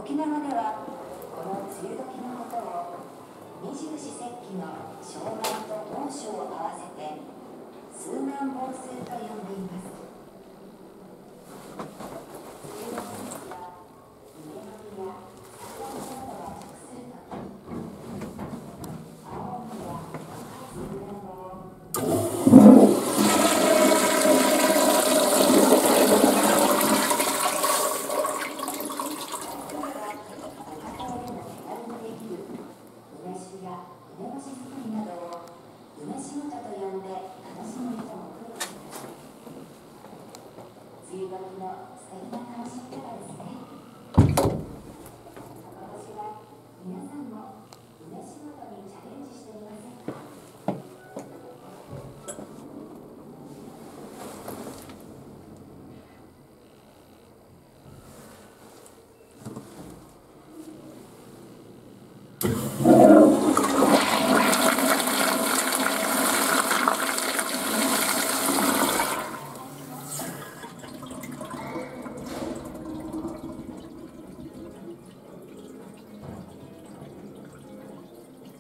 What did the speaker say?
沖縄ではこの梅雨時のことを二十四節気の小満と猛暑を合わせて数万房数と呼んでいます。梅雨の季節は梅の実や桜の花が熟するとき、青梅や赤い桜を梅酒や梅干し作りなどを梅仕事と呼んで楽しむ人も増えています。梅雨時の素敵な楽しみ方ですね。今年は皆さんも梅仕事にチャレンジしてみませんか？